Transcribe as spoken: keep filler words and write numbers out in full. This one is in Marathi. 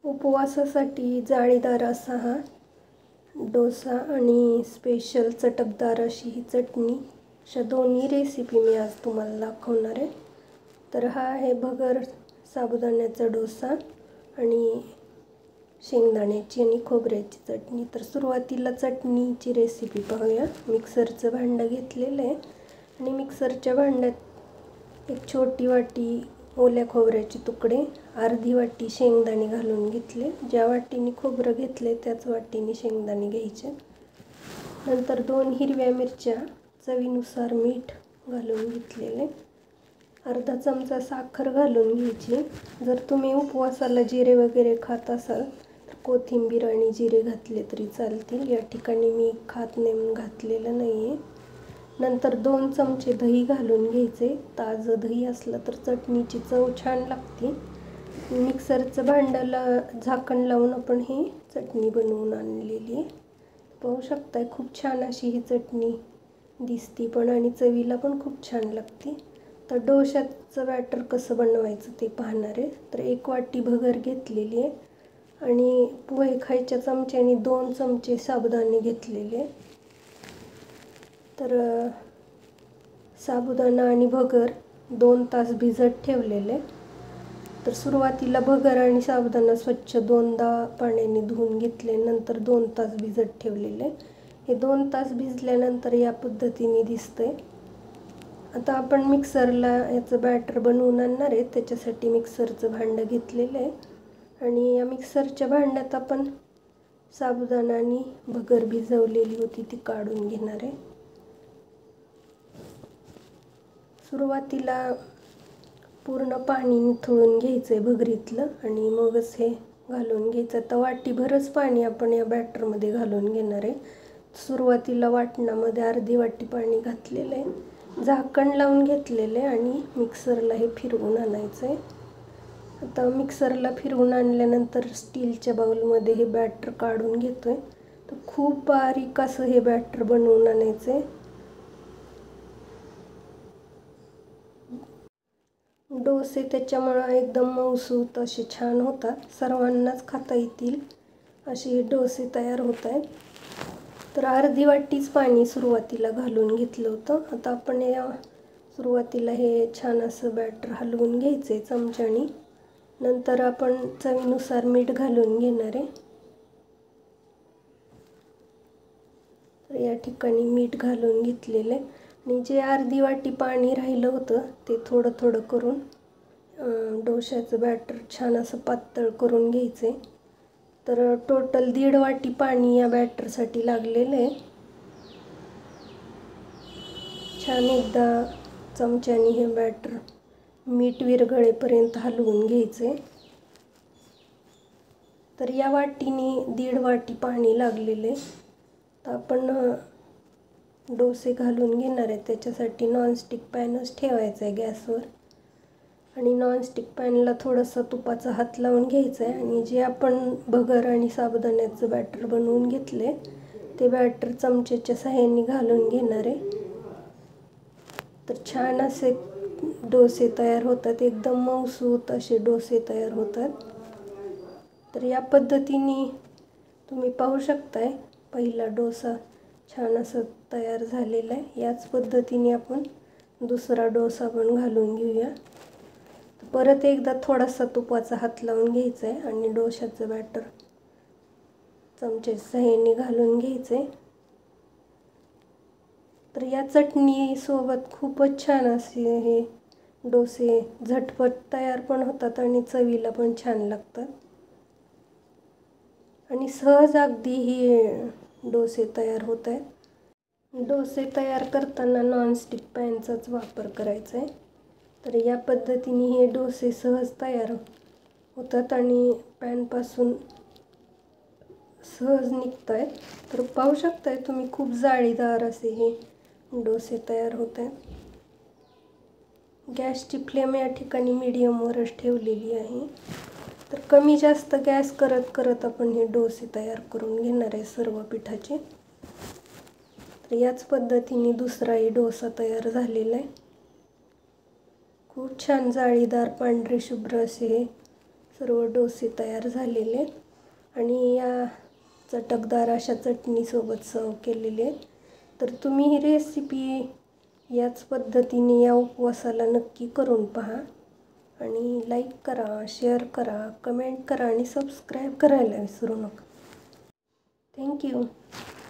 उपवासासाठी जाळीदार असा हा डोसा आणि स्पेशल चटकदार अशी ही चटणी, अशा दोन्ही रेसिपी मी आज तुम्हाला दाखवणार आहे। तर हा आहे भगर साबुदाण्याचा डोसा आणि शेंगदाण्याची आणि खोबऱ्याची चटणी। तर सुरुवातीला चटणीची रेसिपी पाहूया। मिक्सरचं भांडं घेतलेलं आहे आणि मिक्सरच्या भांड्यात एक छोटी वाटी ओल्या खोबऱ्याचे तुकडे, अर्धी वाटी शेंगदाणे घालून घेतले। ज्या वाटीने खोबरं घेतले त्याच वाटीने शेंगदाणे घ्यायचे। नंतर दोन हिरव्या मिरच्या, चवीनुसार मीठ घालून घेतलेले, अर्धा चमचा साखर घालून घ्यायची। जर तुम्ही उपवासाला जिरे वगैरे खात असाल तर कोथिंबीर आणि जिरे घातले तरी चालतील। या ठिकाणी मी खात नाही म्हणून घातलेलं नाही आहे। नंतर दोन चमचे दही घालून घ्यायचे। ताजं दही असलं तर चटणीची चव छान लागते। मिक्सरचं भांड्याला झाकण लावून आपण ही चटणी बनवून आणलेली आहे। पाहू शकताय खूप छान अशी ही चटणी दिसती पण आणि चवीला पण खूप छान लागते। तर डोशाचं बॅटर कसं बनवायचं ते पाहणार आहे। तर एक वाटी भगर घेतलेली आहे आणि पोहे खायच्या चमच्याने दोन चमचे साबुदाणे घेतलेले। तर साबुदाणा आणि भगर दोन तास भिजत ठेवलेले। तर सुरुवातीला भगर आणि साबुदाणा स्वच्छ दोनदा पाण्याने धुवून घेतले, नंतर दोन तास भिजत ठेवलेले। हे दोन तास भिजल्यानंतर या पद्धतीने दिसतंय। आता आपण मिक्सरला याचं बॅटर बनवून आणणार आहे, त्याच्यासाठी मिक्सरचं भांडं घेतलेलं आहे आणि या मिक्सरच्या भांड्यात आपण साबुदाणा आणि भगर भिजवलेली होती ती काढून घेणार आहे। सुरुवातीला पूर्ण पाणी निथळून घ्यायचं आहे भगरीतलं आणि मगच हे घालून घ्यायचं। तर वाटीभरच पाणी आपण या बॅटरमध्ये घालून घेणार आहे। सुरुवातीला वाटणामध्ये अर्धी वाटी पाणी घातलेलं आहे, झाकण लावून घेतलेलं आहे आणि मिक्सरला हे फिरवून आणायचं आहे। आता मिक्सरला फिरवून आणल्यानंतर स्टीलच्या बाउलमध्ये हे बॅटर काढून घेतो आहे। तर खूप बारीक असं हे बॅटर बनवून आणायचं आहे। डोसे त्याच्यामुळं एकदम मऊसूत असे छान होतात, सर्वांनाच खाता येतील असे डोसे तयार होत आहेत। तर अर्धी वाटीच पाणी सुरुवातीला घालून घेतलं होतं। आता आपण या सुरुवातीला हे छान असं बॅटर हलवून घ्यायचं आहे चमच्याने। नंतर आपण चवीनुसार मीठ घालून घेणार आहे। तर या ठिकाणी मीठ घालून घेतलेलं आहे आणि जे अर्धी वाटी पाणी राहिलं होतं ते थोडं थोडं करून डोशाचं बॅटर छान असं पातळ करून घ्यायचं आहे। तर टोटल दीड वाटी पाणी या बॅटरसाठी लागलेलं आहे। छान एकदा चमच्याने हे बॅटर मीठ विरघळेपर्यंत हलवून घ्यायचं आहे। तर या वाटीने दीड वाटी पाणी लागलेलं आहे। तर आपण डोसे घालून घेणार आहे, त्याच्यासाठी नॉनस्टिक पॅनच ठेवायचा आहे गॅसवर आणि नॉनस्टिक पॅनला थोडंसं तुपाचा हात लावून घ्यायचा आहे आणि जे आपण भगर आणि साबुदाण्याचं बॅटर बनवून घेतले ते बॅटर चमच्याच्या साहाय्याने घालून घेणार आहे। तर छान असे डोसे तयार होतात, एकदम मऊसूत असे डोसे तयार होतात। तर या पद्धतीने तुम्ही पाहू शकताय पहिला डोसा छान असं तयार झालेला आहे। याच पद्धतीने आपण दुसरा डोसा पण घालून घेऊया। परत एकदा थोडासा तुपाचा हात लावून घ्यायचा आहे आणि डोशाचं बॅटर चमच्याच्या साहाय्याने घालून घ्यायचं आहे। तर या चटणीसोबत खूपच छान असे हे डोसे झटपट तयार पण होतात आणि चवीला पण छान लागतात आणि सहज अगदी ही डोसे तयार होत आहेत। डोसे तयार करताना नॉनस्टिक पॅनचाच वापर करायचा आहे। तर या पद्धतीने हे डोसे सहज तयार होतात आणि पॅनपासून सहज निघत आहेत। तर पाहू शकताय तुम्ही खूप जाळीदार असे हे डोसे तयार होत आहेत। गॅसची फ्लेम या ठिकाणी मीडियमवरच ठेवलेली आहे। तर कमी जास्त गॅस करत करत आपण हे डोसे तयार करून घेणार आहे सर्व पिठाचे। तर याच पद्धतीने दुसराही डोसा तयार झालेला आहे। खूप छान जाळीदार पांढरे शुभ्र असे हे सर्व डोसे तयार झालेले आहेत आणि या चटकदार अशा चटणीसोबत सर्व केलेले आहेत. तर तुम्ही ही रेसिपी याच पद्धतीने या उपवासाला नक्की करून पहा आणि लाईक करा, शेअर करा, कमेंट करा आणि सबस्क्राईब करायला विसरू नका. थँक्यू.